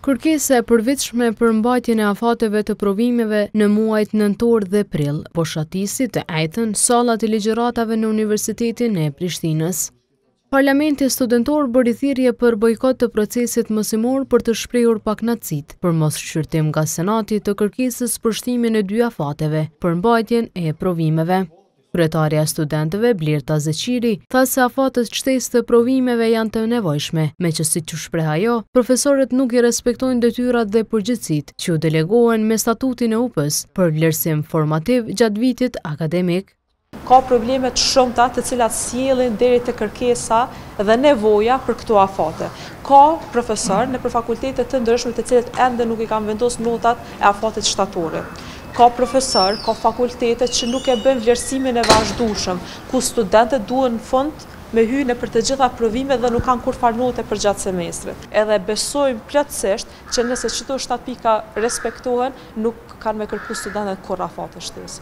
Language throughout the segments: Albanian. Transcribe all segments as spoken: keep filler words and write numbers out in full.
Kërkesa e përvitshme për mbajtjen e afateve të provimeve në muajt nëntor dhe prill, po shatisi të njëjtën sallat e ligjëratave në Universitetin e Prishtinës. Parlamenti studentor bëri thirrje për bojkot të procesit mësimor për të shprehur pakënaqësitë për mosshqyrtim nga Senati të kërkesës për shtimin e dy afateve për mbajtjen e provimeve. Kryetarja e studentëve, Blerta Zeqiri, tha se afatët shtesë të provimeve janë të nevojshme, me që siç u shpreh ajo, profesorët nuk i respektojnë detyrat dhe përgjegjësitë që u delegohen me statutin e U P-s për vlerësim formativ gjatë vitit akademik. Ka probleme të shumta të cilat sjellin deri te kërkesa dhe nevoja për këto afate. Ka profesor në për fakultete të ndryshme të cilët ende nuk i kanë vendosur notat e afatit shtatore. Ka profesor, ka fakultete që nuk e bën vlerësimin e vazhdueshëm, ku studentët duhen në fund me hyrë për të gjitha provimet dhe nuk kanë kurfar note për gjatë semestrit. Edhe besojmë plotësisht që nëse çdo shtat pika respektohen, nuk kanë me kërku studentët kur afate shtesë.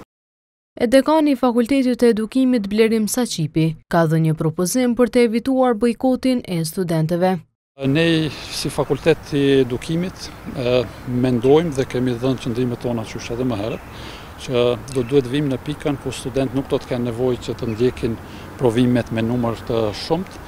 E dekani i Fakultetit të Edukimit Blerim Saqipi ka dhënë një propozim për të evituar bojkotin e studentëve. Ne si Fakultet i Edukimit mendojmë dhe kemi dhënë qëndrimet tona qysh edhe më herët, që do duhet vim në pikën ku student nuk do të kenë nevojë që të ndjekin provimet me numër të shumt,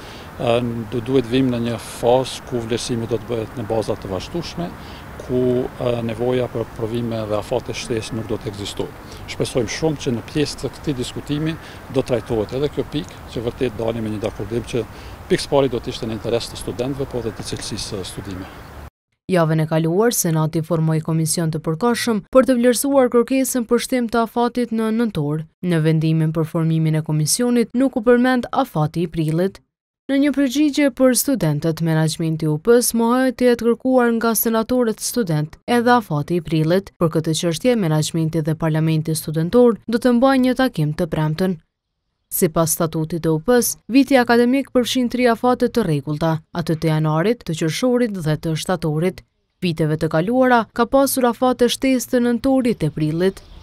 do duhet vim në një fazë ku vlerësimi do të bëhet në baza të vazhdueshme, ku nevoja për provime dhe afate shtesë nuk do të ekzistojë. Shpresojmë shumë që në pjesë të këtij diskutimi do trajtohet edhe kjo pikë, që vërtet dalim me një dakordim që pikë së pari do të ishte në interes të studentëve, po dhe të cilësisë studime. Javën e kaluar, Senati formoi komision të përkohshëm për të vlerësuar kërkesën për shtim të afatit në nëntor. Në vendimin për formimin e komisionit nuk u përmend afati i prillit. Në një përgjigje për studentët, menaxhmenti i U P-s mohohet të jetë kërkuar nga senatorët student edhe afati i prillit. Për këtë çështje, menaxhmenti dhe Parlamenti studentor do të mbajnë një takim të premten. Sipas statutit të U P-s, viti akademik përfshin tri afate të rregullta, atë të janarit, të qershorit dhe të shtatorit. Viteve të kaluara ka pasur afate shtesë të nëntorit e prillit.